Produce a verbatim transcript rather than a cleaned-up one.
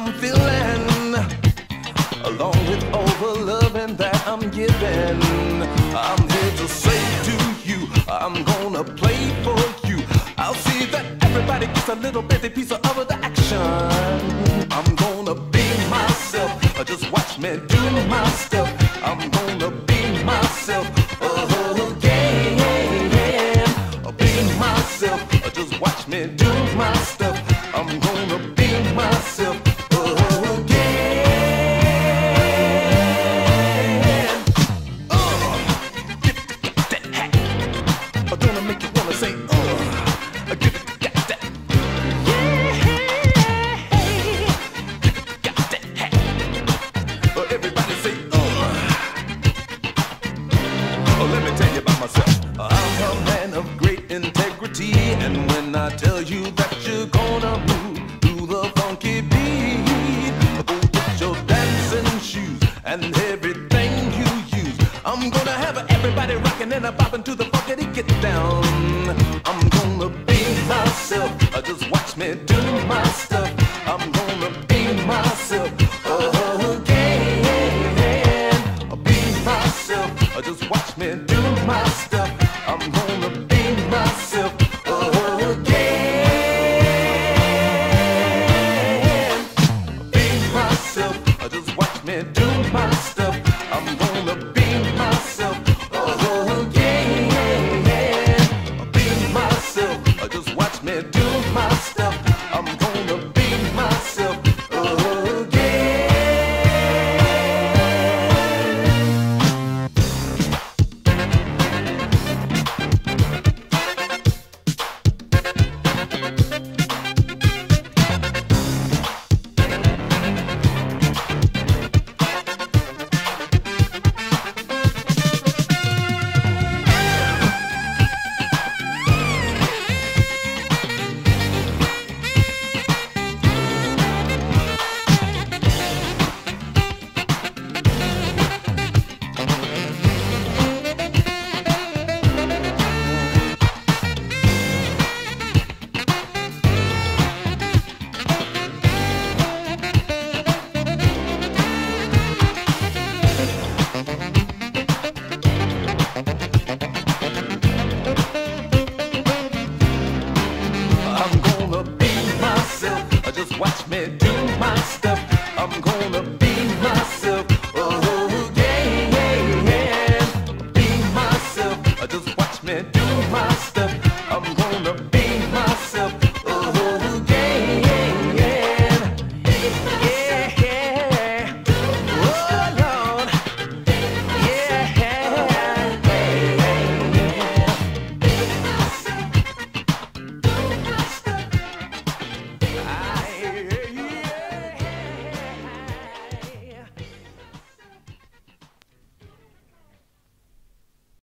I'm feeling, along with all the loving that I'm giving. I'm here to say to you, I'm gonna play for you. I'll see that everybody gets a little bitty piece of the action. I'm gonna be myself, just watch me do my stuff. I'm gonna be myself again. Be myself, just watch me do my stuff. I'm gonna be myself again. Uh, get that hat. I'm gonna make you wanna say, uh, get that. Everybody say, uh. Oh, let me tell you about myself. I'm a man of great integrity, and when I tell you that you're gonna move to the funky beat, go get your dancing shoes and everything you use. I'm gonna have everybody rocking and a bopping to the funkity get down. I'm gonna be myself, just watch me do my stuff. I'm gonna be myself again. Be myself, just watch me do my stuff. I'm gonna be myself again. Be myself, just watch me do my stuff. I'm gonna be myself again. Be myself, just watch me do my stuff. I'm gonna be myself again. Just watch me do my stuff. I'm gonna be myself